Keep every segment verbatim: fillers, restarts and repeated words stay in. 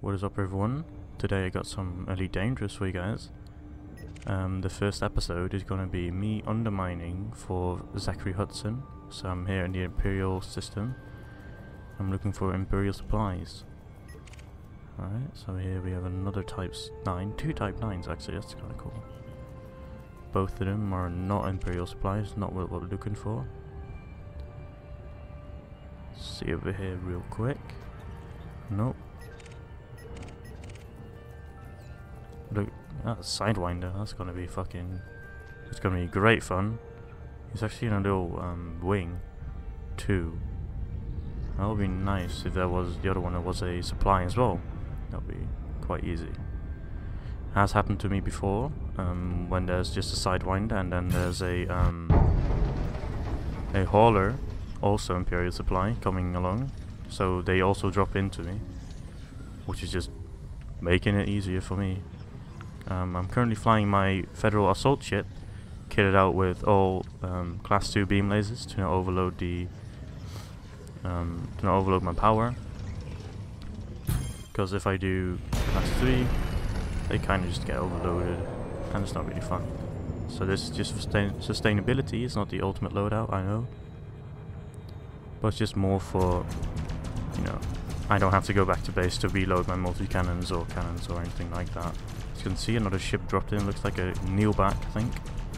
What is up, everyone? Today I got some Elite Dangerous for you guys. Um, the first episode is going to be me undermining for Zachary Hudson. So I'm here in the Imperial system. I'm looking for Imperial supplies. Alright, so here we have another Type nine. Two Type nines actually, that's kind of cool. Both of them are not Imperial supplies, not what we're looking for. See over here real quick. Nope. Look, that's Sidewinder. That's gonna be fucking. It's gonna be great fun. He's actually in a little um, wing, too. That would be nice if there was the other one that was a supply as well. That would be quite easy. Has happened to me before. Um, when there's just a Sidewinder and then there's a um, a hauler, also Imperial supply, coming along. So they also drop into me, which is just making it easier for me. Um, I'm currently flying my Federal assault ship, kitted out with all um, class two beam lasers to not overload the, um, to not overload my power. Because if I do class three, they kind of just get overloaded, and it's not really fun. So this is just for sustain sustainability. It's not the ultimate loadout, I know, but it's just more for, you know, I don't have to go back to base to reload my multi-cannons or cannons or anything like that. As you can see, another ship dropped in. Looks like a Kneelback, I think.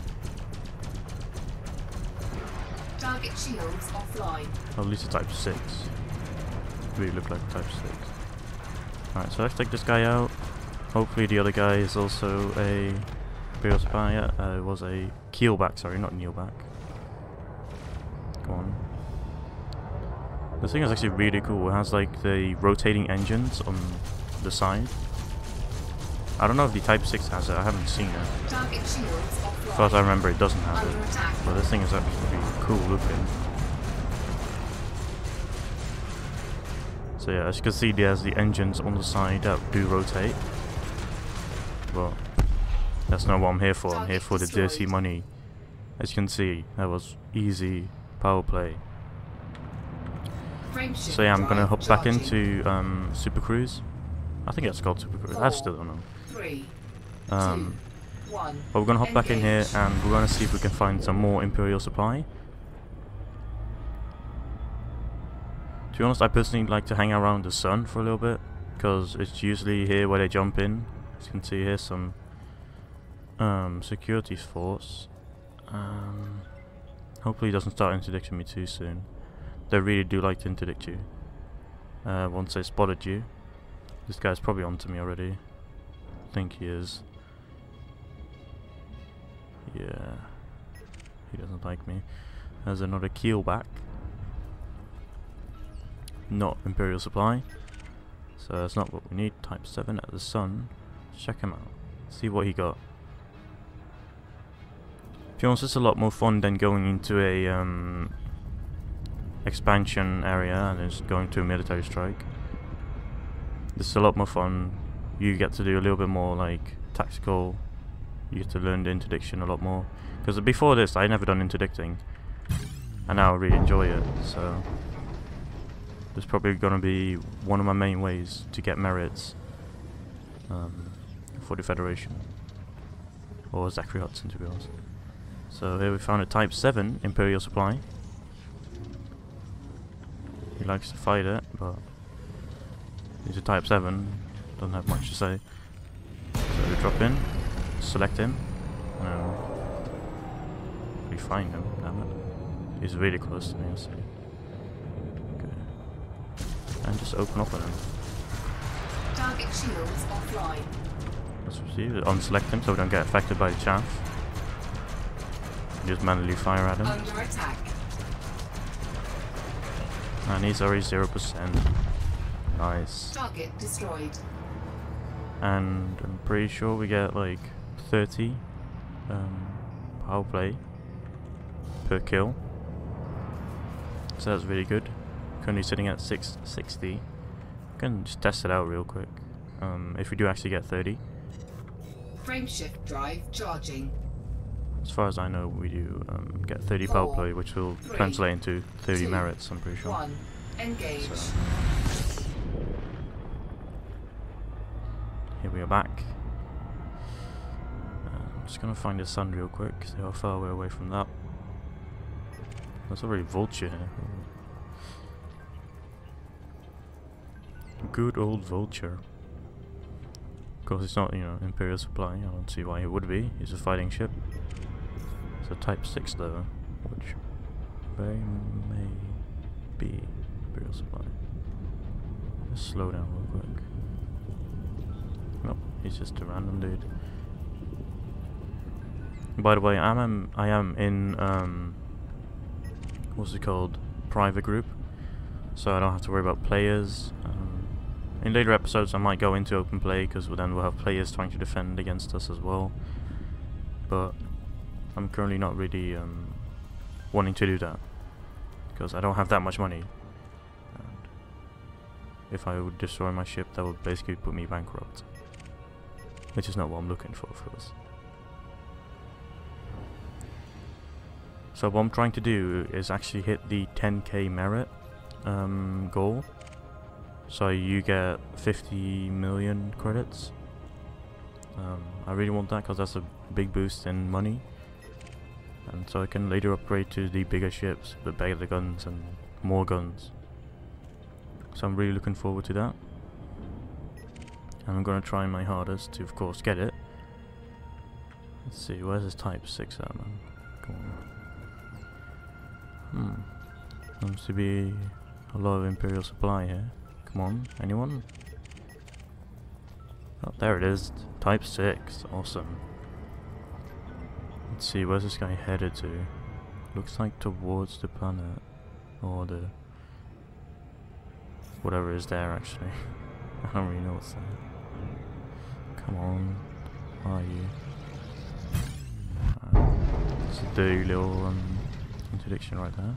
Target shields offline. Oh, at least a Type six. Really look like a Type six. Alright, so let's take this guy out. Hopefully the other guy is also a Imperial spy. Yeah, uh, it was a Keelback, sorry, not Kneelback. Come on. This thing is actually really cool. It has like the rotating engines on the side. I don't know if the Type six has it, I haven't seen it. Target shields offline. As far as I remember, it doesn't have Under it. attack. But this thing is actually really cool looking. So yeah, as you can see, there's the engines on the side that do rotate. But that's not what I'm here for. I'm here for the dirty money. As you can see, that was easy power play. So yeah, I'm gonna hop back into um, Super Cruise. I think it's called Super Cruise. I still don't know. Three, Um, two, one. but we're gonna hop back in here Engage. and we're gonna see if we can find some more Imperial supply. To be honest, I personally like to hang around the sun for a little bit, because it's usually here where they jump in. As you can see here, some um, security force. Um, hopefully it doesn't start interdicting me too soon. They really do like to interdict you. Uh, once they spotted you. This guy's probably onto me already. I think he is. Yeah. He doesn't like me. There's another Keelback. Not Imperial supply. So that's not what we need. Type seven at the sun. Check him out. See what he got. To be honest, it's a lot more fun than going into a um, expansion area and just going to a military strike. This is a lot more fun. You get to do a little bit more like tactical. You get to learn the interdiction a lot more. Because before this, I never done interdicting, and now I really enjoy it. So this is probably gonna be one of my main ways to get merits um, for the Federation, or Zachary Hudson, to be honest. So here we found a Type seven Imperial supply. He likes to fight it, but he's a Type seven, doesn't have much to say. So we drop in, select him, and then we find him, damn it. He's really close to me, I see. Okay. And just open up on him. Target shields offline. Let's see, unselect him so we don't get affected by the chaff. Just manually fire at him. Under attack. And he's already zero percent. Nice. Target destroyed. And I'm pretty sure we get like thirty um, power play per kill. So that's really good. Currently sitting at six sixty. I can just test it out real quick. Um, if we do actually get thirty. Frameshift drive charging. As far as I know, we do um, get thirty power Four, play, which will three, translate into thirty two, merits, I'm pretty sure. One. Engage. So. here we are back. Uh, I'm just gonna find the sun real quick, see how far we're away from that. There's already Vulture here. Good old Vulture. Of course it's not, you know, Imperial supply, I don't see why it would be. It's a fighting ship. It's a Type six though, which very may be Imperial supply. Just slow down real quick. Nope, he's just a random dude. By the way, I am I am in um what's it called? Private group. So I don't have to worry about players. Um, in later episodes I might go into open play because then we'll have players trying to defend against us as well. But I'm currently not really um, wanting to do that because I don't have that much money. And if I would destroy my ship, that would basically put me bankrupt. Which is not what I'm looking for, of course. So what I'm trying to do is actually hit the ten K merit um, goal. So you get fifty million credits. Um, I really want that because that's a big boost in money. And so I can later upgrade to the bigger ships, the bigger guns and more guns. So I'm really looking forward to that. And I'm going to try my hardest to, of course, get it. Let's see, where's this Type six at, man? Come on. Hmm. Seems to be a lot of Imperial supply here. Come on, anyone? Oh, there it is. Type six. Awesome. Let's see, where's this guy headed to? Looks like towards the planet. Or the... whatever is there, actually. I don't really know what's there. Come on. Where are you? Uh, it's a dirty little um, interdiction right there.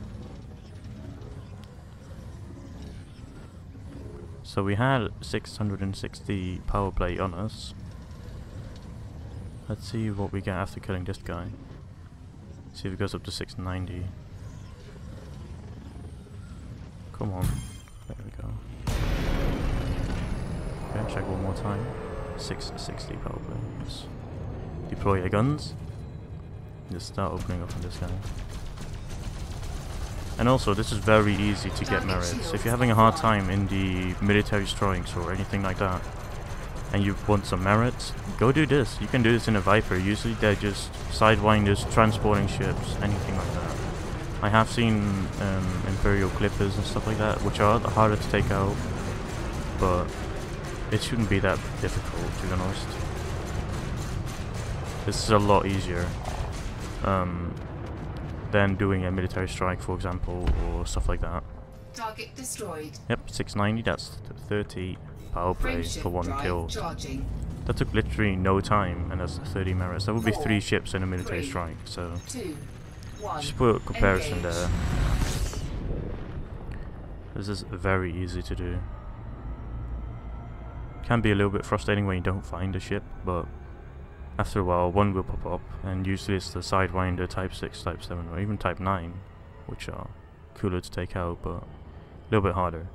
So we had six hundred sixty power play on us. Let's see what we get after killing this guy. See if it goes up to six ninety. Come on. There we go. Okay, check one more time. six sixty power play. Let's deploy your guns. Just start opening up on this guy. And also, this is very easy to get merits. If you're having a hard time in the military strikes or anything like that, and you want some merits, go do this. You can do this in a Viper. Usually they're just sidewinders, transporting ships, anything like that. I have seen um, Imperial Clippers and stuff like that, which are harder to take out, but it shouldn't be that difficult, to be honest. This is a lot easier um, than doing a military strike, for example, or stuff like that. Target destroyed. Yep, six ninety, that's thirty power play for one kill. Charging. That took literally no time, and that's thirty merits. That would be Four, three ships in a military three, strike, so two, one, just put a comparison engage. there. This is very easy to do. Can be a little bit frustrating when you don't find a ship, but after a while one will pop up, and usually it's the Sidewinder Type six, Type seven, or even Type nine, which are cooler to take out, but a little bit harder.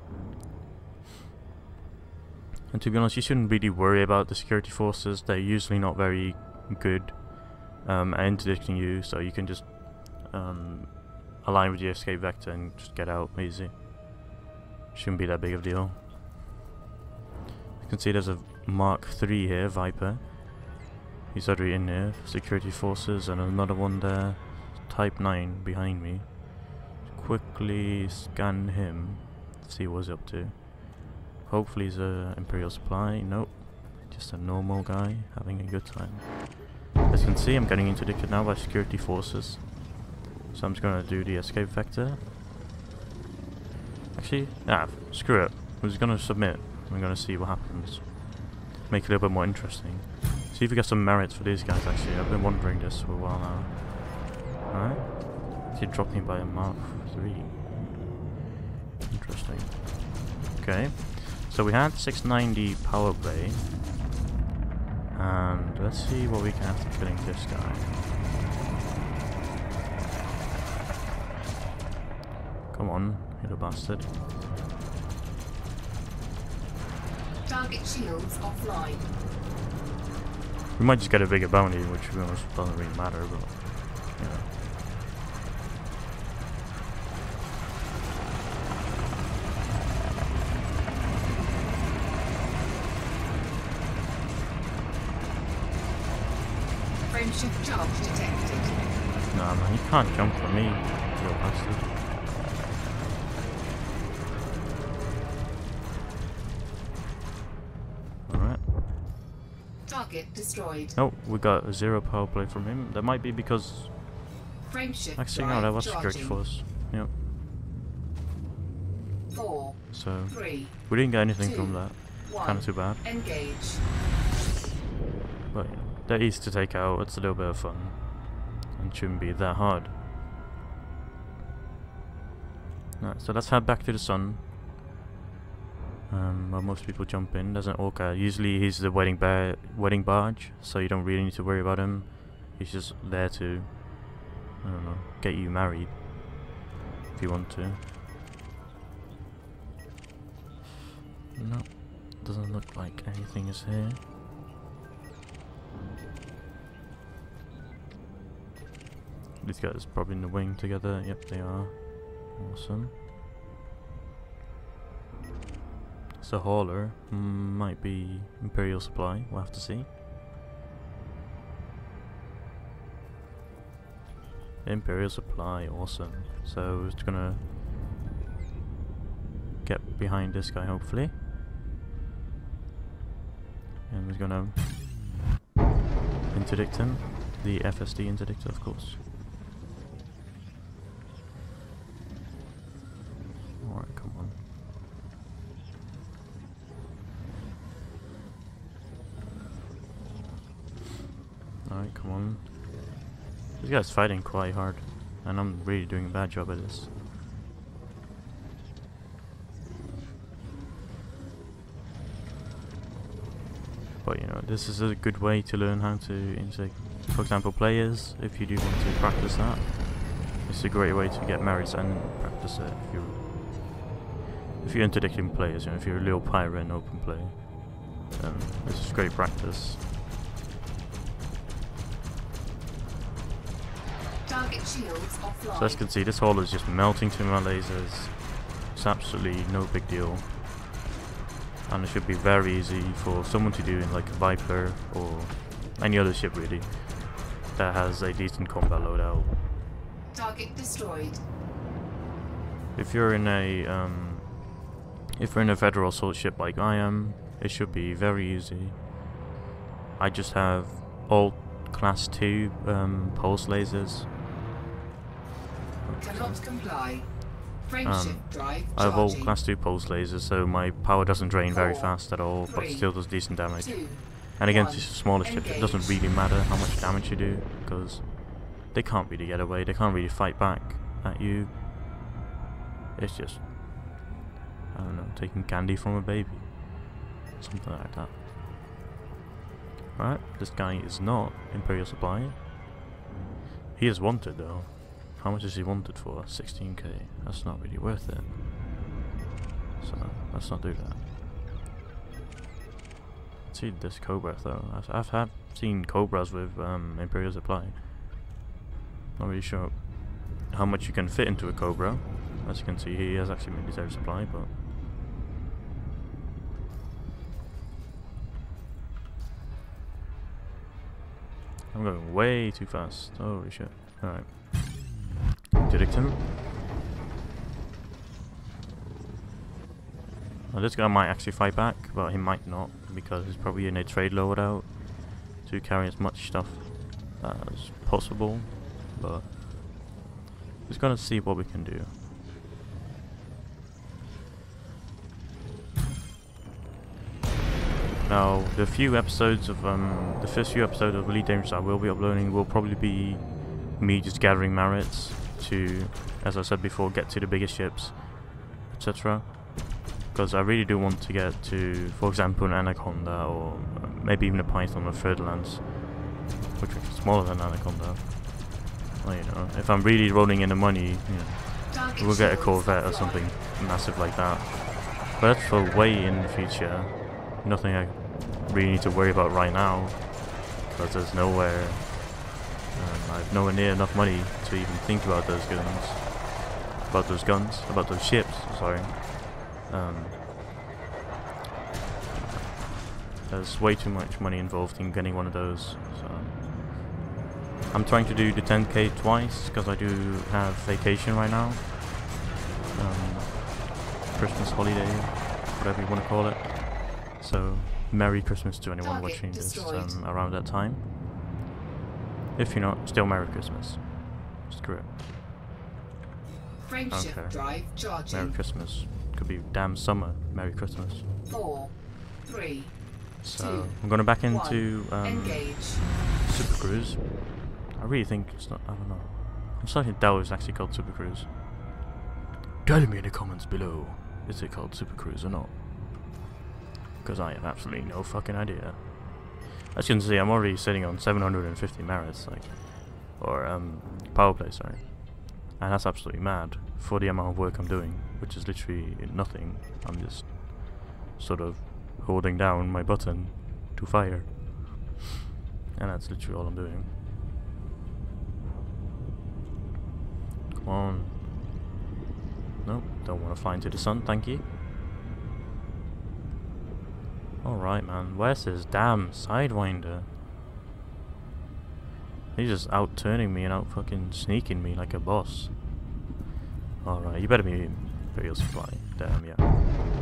And to be honest, you shouldn't really worry about the security forces. They're usually not very good um, at interdicting you, so you can just um, align with your escape vector and just get out easy. Shouldn't be that big of a deal. You can see there's a Mark three here, Viper. He's already in there, security forces, and another one there, Type nine behind me. Quickly scan him, see what he's up to. Hopefully he's a Imperial supply. Nope, just a normal guy having a good time. As you can see, I'm getting interdicted now by security forces, so I'm just gonna do the escape vector. Actually, ah, screw it. I'm just gonna submit. I'm gonna see what happens. Make it a little bit more interesting. See if we get some merits for these guys. Actually, I've been wondering this for a while now. Alright, he dropped me by a Mark three. Interesting. Okay. So we had six ninety power play, and let's see what we can after killing this guy. Come on, you little bastard. Target shields offline. We might just get a bigger bounty, which to be honest doesn't really matter, but you know. Frameshift charge detected. Nah man, you can't jump for me, little bastard. Alright. Target destroyed. Oh, we got a zero power play from him. That might be because Frameshift actually no, drive that was security charging. force. Yep. Four, So three, we didn't get anything two, from that. one. Kinda too bad. Engage. But you know, they're easy to take out, it's a little bit of fun. And shouldn't be that hard. Alright, so let's head back to the sun. Um, where most people jump in. There's an orca. Usually he's the wedding bar wedding barge, so you don't really need to worry about him. He's just there to, I don't know, get you married. If you want to. No, doesn't look like anything is here. These guys probably in the wing together. Yep, they are. Awesome. So hauler mm, might be Imperial Supply. We'll have to see. Imperial Supply, awesome. So it's gonna get behind this guy hopefully, and we're gonna interdict him. The F S D interdictor, of course. Alright, come on. Alright, come on. This guy's fighting quite hard, and I'm really doing a bad job at this. But you know, this is a good way to learn how to interact. For example, players, if you do want to practice that, it's a great way to get merits and practice it. If you're, if you're interdicting players, you know, if you're a little pirate in open play, then this is great practice. Target shields offline. So as you can see, this hole is just melting through my lasers. It's absolutely no big deal. And it should be very easy for someone to do in like a Viper or any other ship really that has a decent combat loadout. Target destroyed. If you're in a um, if you're in a Federal assault ship like I am, it should be very easy. I just have all class two um, pulse lasers. Cannot comply. Frameshift Um, drive I have all charging. class two pulse lasers, so my power doesn't drain very Four, fast at all, but three, still does decent damage. Two, And against one, smaller ships, it doesn't engage. really matter how much damage you do, because they can't really get away, they can't really fight back at you. It's just, I don't know, taking candy from a baby. Something like that. Alright, this guy is not Imperial Supply. He is wanted though. How much is he wanted for? sixteen K. That's not really worth it. So, let's not do that. Let's see this Cobra though. I've, I've have seen Cobras with um, Imperial Supply. Not really sure how much you can fit into a Cobra. As you can see, he has actually military supply, but I'm going way too fast. Holy shit. Alright. Interdict him. Now this guy might actually fight back, but he might not, because he's probably in a trade loadout to carry as much stuff as possible, but just gonna see what we can do. Now, the few episodes of um, the first few episodes of Elite Dangerous I will be uploading will probably be me just gathering merits to, as I said before, get to the biggest ships, et cetera. Because I really do want to get to, for example, an Anaconda or uh, maybe even a Python or Ferdinand, which is smaller than Anaconda. Well, you know, if I'm really rolling in the money, you know, Target we'll get a shields Corvette or offline. something massive like that. But that's for way in the future. nothing I really need to worry about right now, because there's nowhere, um, I have nowhere near enough money to even think about those guns, about those guns, about those ships, sorry. Um, there's way too much money involved in getting one of those, so I'm trying to do the ten K twice, because I do have vacation right now, um, Christmas holiday, whatever you want to call it. So, Merry Christmas to anyone Target watching this destroyed. um, around that time. If you're not, still Merry Christmas. Screw it. Frameshift Okay. drive charging. Merry Christmas. Could be damn summer. Merry Christmas. Four, three, So, two, I'm going back one. into um, Engage. Super Cruise. I really think it's not, I don't know. I'm starting to doubt it's actually called Super Cruise. Tell me in the comments below, is it called Super Cruise or not? Because I have absolutely no fucking idea. As you can see, I'm already sitting on seven hundred fifty merits, like, or um, power play, sorry. And that's absolutely mad for the amount of work I'm doing, which is literally nothing. I'm just sort of holding down my button to fire. And that's literally all I'm doing. Come on. Nope, don't want to fly into the sun, thank you. Alright, man. Where's this damn Sidewinder? He's just out turning me and out fucking sneaking me like a boss. Alright, you better be Imperial Supply. Damn, yeah.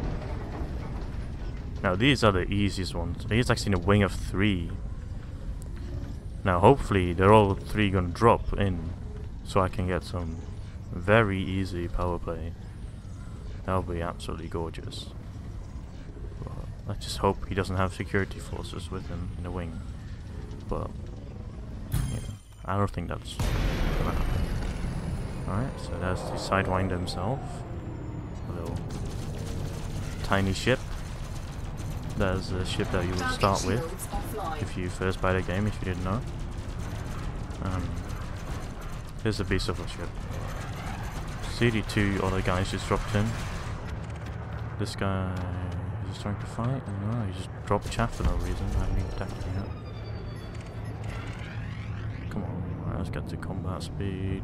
Now, these are the easiest ones. He's actually in a wing of three. Now, hopefully, they're all three gonna drop in, so I can get some very easy power play. That'll be absolutely gorgeous. Well, I just hope he doesn't have security forces with him in the wing. But, you know, I don't think that's gonna happen. Alright, so there's the Sidewinder himself. A little tiny ship. There's a ship that you will Target start with shields offline. if you first buy the game, if you didn't know. Um, here's a beast of a ship. See the two other guys just dropped in. This guy is just trying to fight. No, he just dropped chaff for no reason. I haven't even attacked him yet. Come on, right, let's get to combat speed.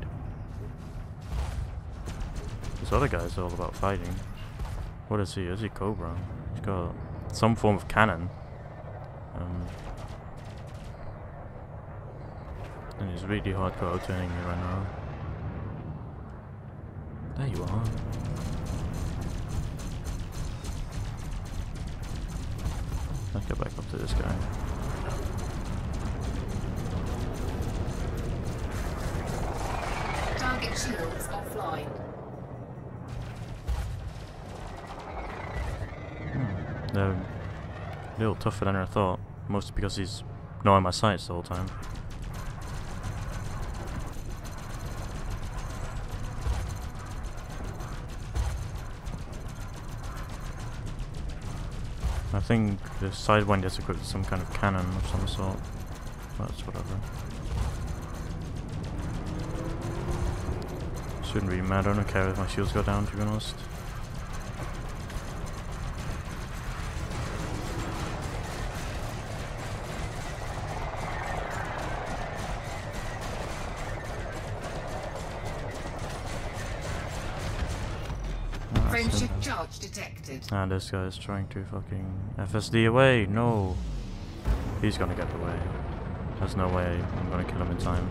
This other guy's all about fighting. What is he? Is he Cobra? He's got some form of cannon. Um, and he's really hardcore turning me right now. There you are. Let's get back up to this guy. Target shields offline. Hmm. They're a little tougher than I thought. Mostly because he's not in my sights the whole time. I think the Sidewinder is equipped with some kind of cannon of some sort. That's whatever. Shouldn't really matter, I don't care if my shields go down, to be honest. Frameshift charge detected. And this guy is trying to fucking F S D away. No. He's gonna get away. There's no way I'm gonna kill him in time.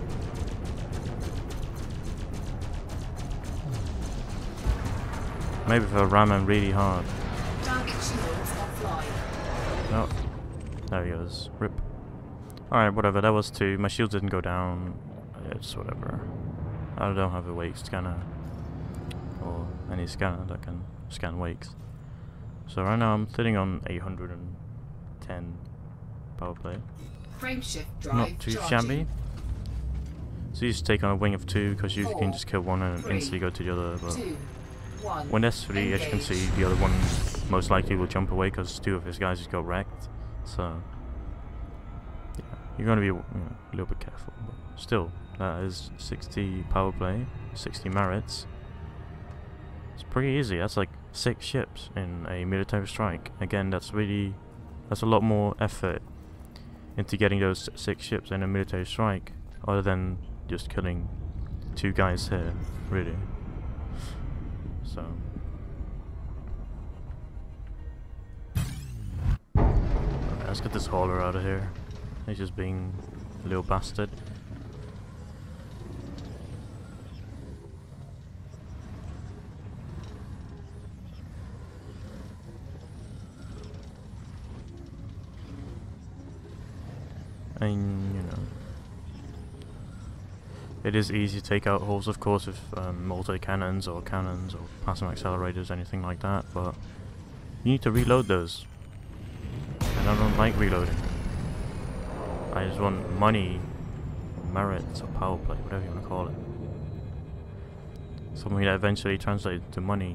Maybe if I ram him really hard. Target shields offline. No. There he goes. Rip. Alright, whatever. That was two. My shield didn't go down. It's whatever. I don't have a wake scanner. Or any scanner that can scan wakes. So right now I'm sitting on eight hundred ten power play. Frameshift drive Not too charging. shabby. So you just take on a wing of two because you Four, can just kill one and three, instantly go to the other. But Two, one. when there's three, as you can see, the other one most likely will jump away because two of his guys just got wrecked. So yeah, you're gonna be you know, a little bit careful. But still, that is sixty power play, sixty merits. It's pretty easy. That's like six ships in a military strike. Again, that's really, that's a lot more effort into getting those six ships in a military strike, other than just killing two guys here, really. So alright, let's get this hauler out of here. He's just being a little bastard. And, you know, it is easy to take out hulls, of course, with um, multi-cannons or cannons or plasma accelerators, anything like that, but you need to reload those. And I don't like reloading. I just want money, merits, or power play, whatever you want to call it. Something that eventually translates to money.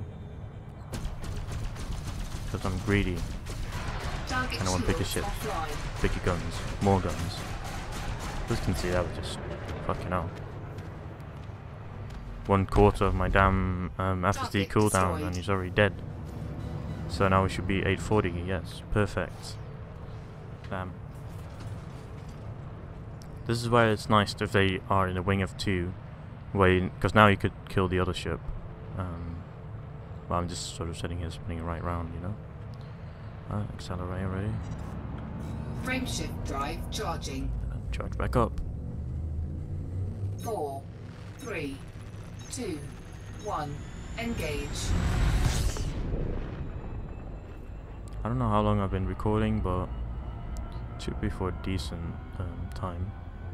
Because I'm greedy. Target And I want bigger shields ships, offline. bigger guns, more guns. As you can see, that was just fucking hell. One quarter of my damn um, F S D Target cooldown destroyed. and he's already dead. So now we should be eight forty, yes, perfect. Damn. This is where it's nice if they are in a wing of two, because now you could kill the other ship. Um, well, I'm just sort of sitting here spinning it right round, you know. Uh, accelerate already. Frameshift drive charging. And charge back up. Four, three, two, one. Engage. I don't know how long I've been recording, but it should be for a decent um, time.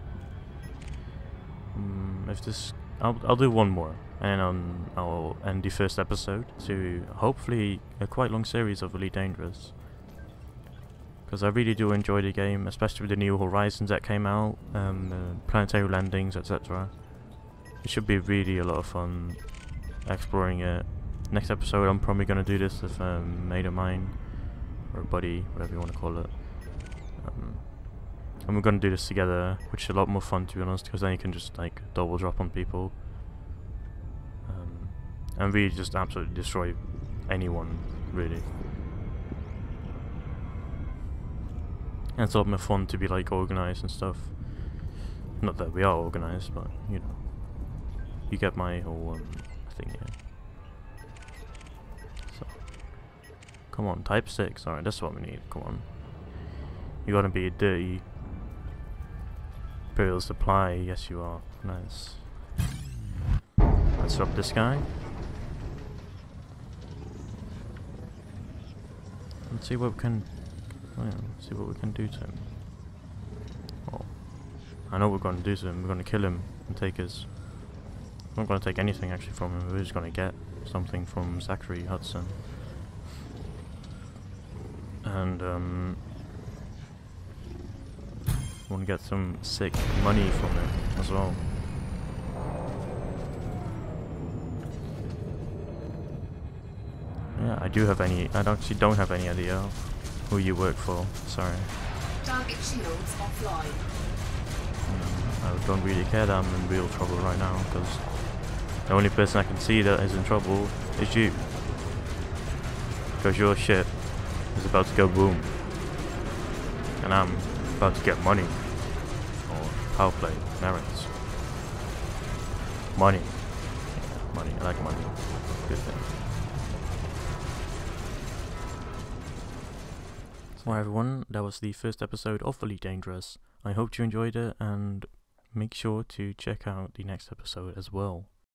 Um, if this, I'll I'll do one more, and um, I'll end the first episode to hopefully a quite long series of Elite Dangerous. Because I really do enjoy the game, especially with the new Horizons that came out, um, the planetary landings, et cetera. It should be really a lot of fun exploring it. Next episode, I'm probably going to do this with a mate of mine, or a buddy, whatever you want to call it. Um, and we're going to do this together, which is a lot more fun, to be honest, because then you can just like double drop on people. Um, and really just absolutely destroy anyone, really. And it's a lot more fun to be like organised and stuff. Not that we are organised, but you know, you get my whole um, thing here. So, come on, type six. Alright, that's what we need. Come on, you gotta be a dirty Imperial supply. Yes, you are. Nice. Let's drop this guy. Let's see what we can. Oh yeah, see what we can do to him. Oh, I know what we're going to do to him. We're going to kill him and take his... We're not going to take anything actually from him. We're just going to get something from Zachary Hudson. And um, want to get some sick money from him as well. Yeah, I do have any... I actually don't have any idea who you work for, sorry. Target shields offline. Mm, I don't really care that I'm in real trouble right now, because the only person I can see that is in trouble is you. Because your ship is about to go boom. And I'm about to get money. Or power play, merits. Money. Yeah, money, I like money. Good thing. Alright everyone, that was the first episode of Elite Dangerous. I hope you enjoyed it, and make sure to check out the next episode as well.